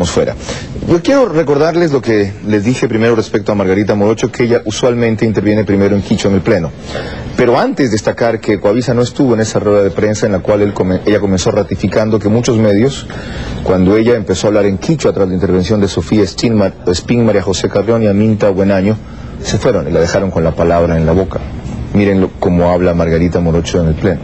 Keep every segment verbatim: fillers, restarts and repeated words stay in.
dejemos fuera. Yo quiero recordarles lo que les dije primero respecto a Margarita Morocho, que ella usualmente interviene primero en Quichua en el Pleno. Pero antes destacar que Coavisa no estuvo en esa rueda de prensa en la cual él come, ella comenzó ratificando que muchos medios, cuando ella empezó a hablar en Quichua tras la intervención de Sofía Espín, María José Carrión y Aminta Buenaño, se fueron y la dejaron con la palabra en la boca. Miren cómo habla Margarita Morocho en el Pleno.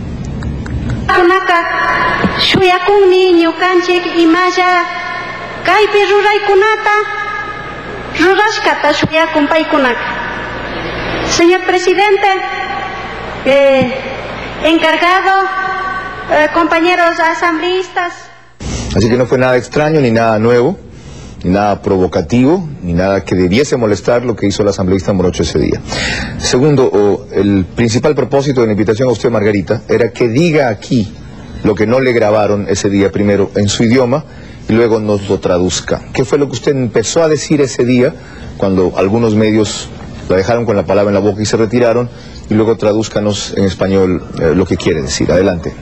Señor presidente, eh, encargado, eh, compañeros asambleístas. Así que no fue nada extraño, ni nada nuevo, ni nada provocativo, ni nada que debiese molestar lo que hizo la asambleísta Morocho ese día. Segundo, oh, el principal propósito de la invitación a usted, Margarita, era que diga aquí lo que no le grabaron ese día, primero en su idioma, y luego nos lo traduzca. ¿Qué fue lo que usted empezó a decir ese día, cuando algunos medios la dejaron con la palabra en la boca y se retiraron? Y luego tradúzcanos en español eh, lo que quiere decir. Adelante.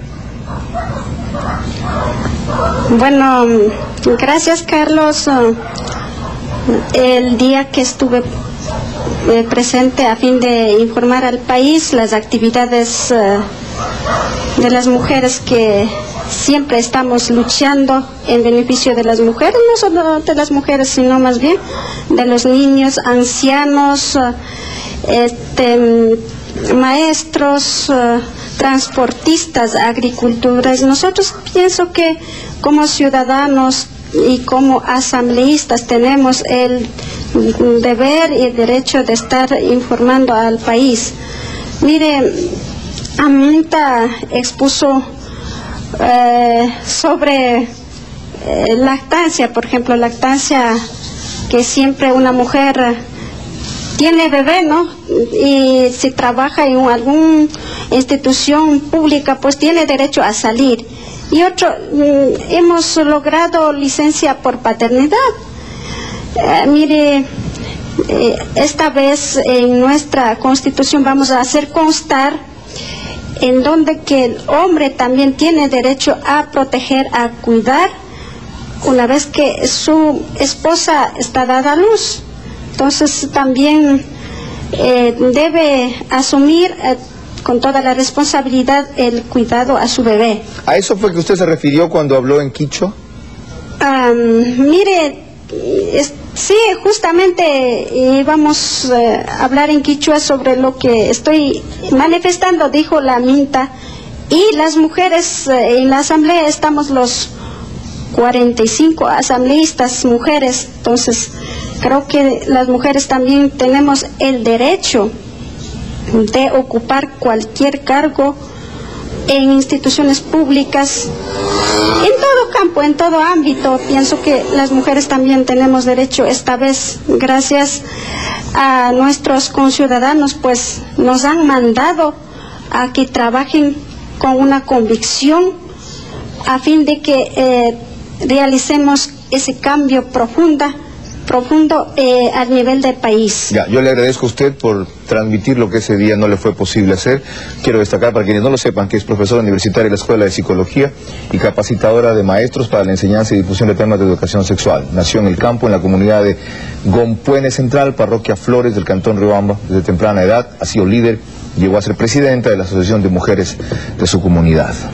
Bueno, gracias, Carlos. El día que estuve eh, presente a fin de informar al país las actividades eh, de las mujeres, que siempre estamos luchando en beneficio de las mujeres, no solo de las mujeres, sino más bien de los niños, ancianos, este, maestros, transportistas, agricultores. Nosotros pienso que como ciudadanos y como asambleístas tenemos el deber y el derecho de estar informando al país. Mire, Aminta expuso eh, sobre eh, lactancia, por ejemplo, lactancia, que siempre una mujer tiene bebé, ¿no? Y si trabaja en alguna institución pública, pues tiene derecho a salir. Y otro, hemos logrado licencia por paternidad. Eh, mire, eh, esta vez en nuestra Constitución vamos a hacer constar en donde que el hombre también tiene derecho a proteger, a cuidar, una vez que su esposa está dada a luz. Entonces también eh, debe asumir eh, con toda la responsabilidad el cuidado a su bebé. ¿A eso fue que usted se refirió cuando habló en Quichua? Um, mire, es, sí, justamente íbamos eh, a hablar en Quichua sobre lo que estoy manifestando, dijo la Aminta, y las mujeres eh, en la asamblea estamos los cuarenta y cinco asambleístas mujeres. Entonces creo que las mujeres también tenemos el derecho de ocupar cualquier cargo en instituciones públicas, en todo campo, en todo ámbito. Pienso que las mujeres también tenemos derecho. Esta vez, gracias a nuestros conciudadanos, pues nos han mandado a que trabajen con una convicción a fin de que eh, realicemos ese cambio profunda, profundo eh, al nivel del país. Ya, yo le agradezco a usted por transmitir lo que ese día no le fue posible hacer. Quiero destacar, para quienes no lo sepan, que es profesora universitaria de la Escuela de Psicología y capacitadora de maestros para la enseñanza y difusión de temas de educación sexual. Nació en el campo, en la comunidad de Gompuene Central, parroquia Flores del Cantón Riobamba. Desde temprana edad ha sido líder, llegó a ser presidenta de la Asociación de Mujeres de su comunidad.